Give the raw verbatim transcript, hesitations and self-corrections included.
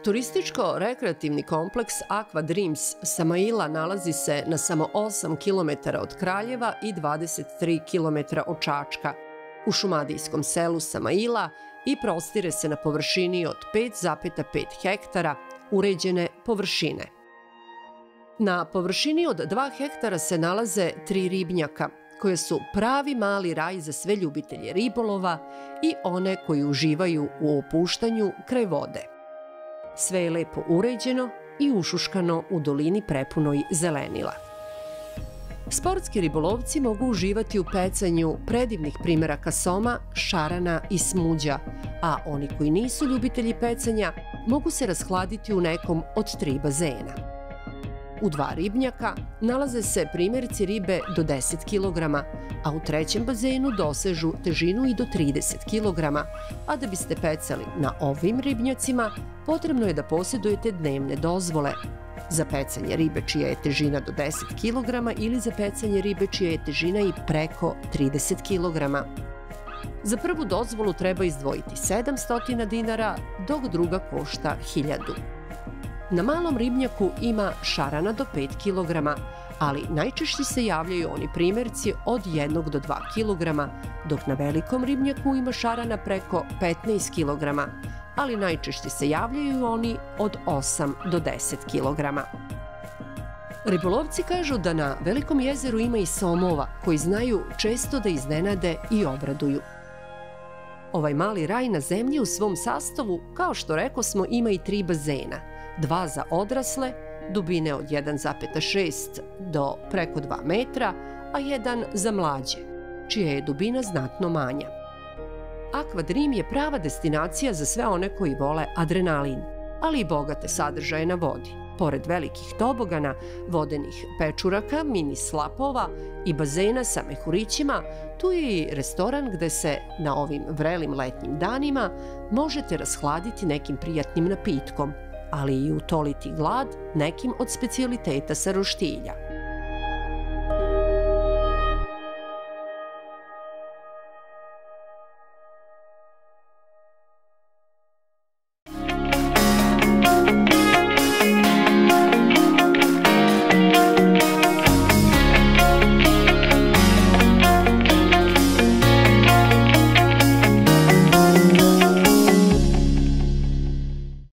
Turističko-rekreativni kompleks Aqua Dreams Samaila nalazi se na samo osam kilometara od Kraljeva i dvadeset tri kilometra od Čačka, u šumadijskom selu Samaila i prostire se na površini od pet zarez pet hektara uređene površine. Na površini od dva hektara se nalaze tri ribnjaka, koje su pravi mali raj za sve ljubitelje ribolova i one koji uživaju u opuštanju kraj vode. Sve je lepo uređeno i ušuškano u dolini prepunoj zelenila. Sportski ribolovci mogu uživati u pecanju predivnih primeraka soma, šarana i smuđa, a oni koji nisu ljubitelji pecanja mogu se rashladiti u nekom od tri bazena. U dva ribnjaka nalaze se primjerci ribe do deset kilograma, a u trećem bazenu dosežu težinu i do trideset kilograma, a da biste pecali na ovim ribnjacima, potrebno je da posjedujete dnevne dozvole za pecanje ribe čija je težina do deset kilograma ili za pecanje ribe čija je težina i preko trideset kilograma. Za prvu dozvolu treba izdvojiti sedamsto dinara, dok druga košta hiljadu. Na malom ribnjaku ima šarana do pet kilograma, ali najčešće se javljaju oni primjerci od jednog do dva kilograma, dok na velikom ribnjaku ima šarana preko petnaest kilograma, ali najčešće se javljaju oni od osam do deset kilograma. Ribolovci kažu da na velikom jezeru ima i somova koji znaju često da iznenade i obraduju. Ovaj mali raj na zemlji u svom sastavu, kao što rekosmo, ima i tri bazena, dva za odrasle, dubine od jedan zarez šest do preko dva metra, a jedan za mlađe, čija je dubina znatno manja. Aqua Dream je prava destinacija za sve one koji vole adrenalin, ali i bogate sadržaje na vodi. Pored velikih tobogana, vodenih pečuraka, mini slapova i bazena sa mehurićima, tu je i restoran gde se na ovim vrelim letnjim danima možete rashladiti nekim prijatnim napitkom, ali i utoliti glad nekim od specijaliteta sa roštilja.